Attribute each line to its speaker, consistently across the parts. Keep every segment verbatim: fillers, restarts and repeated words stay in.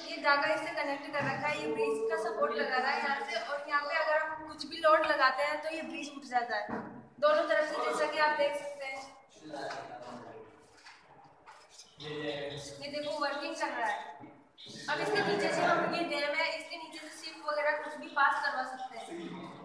Speaker 1: ये जाकर इससे कनेक्ट कर रखा है, ये ब्रिज का सपोर्ट लगा रहा है यहाँ से, और यहाँ पे अगर हम कुछ भी लोड लगाते हैं तो ये ब्रिज उठ जाता है दोनों तरफ से, जैसा कि आप देख सकते हैं। ये देखो वर्किंग कर रहा है। अब इसके नीचे से हम, ये डैम है, इसके नीचे से शिप वगैरह कुछ भी पास करवा सकते हैं।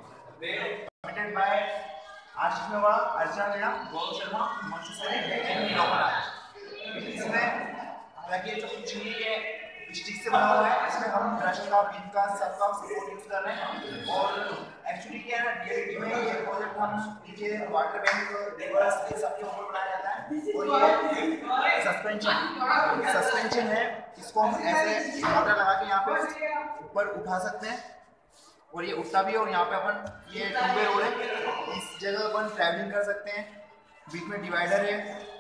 Speaker 2: आशीष मेवाड़ा, अर्चना मीणा, गौरव शर्मा, हिमांशु सोनी एंड नीलोफर। इसमें हालांकि जो चीनी के स्टिक से बना हुआ है, इसमें हम ब्रश का, पिन का, सब का सपोर्ट यूज कर रहे हैं। और एक्चुअली क्या है, रियलिटी में ये प्रोजेक्ट हम नीचे वाटर बैंक, रिवर्स, ये सब के ऊपर बनाया जाता है। और ये सस्पेंशन सस्पेंशन है, इसको हम ऐसे मोटर लगा के यहाँ पे ऊपर उठा सकते हैं और ये उठता भी है। और यहाँ पे अपन ये टू वे रोड है, इस जगह अपन ट्रैवलिंग कर सकते हैं। बीच में डिवाइडर है।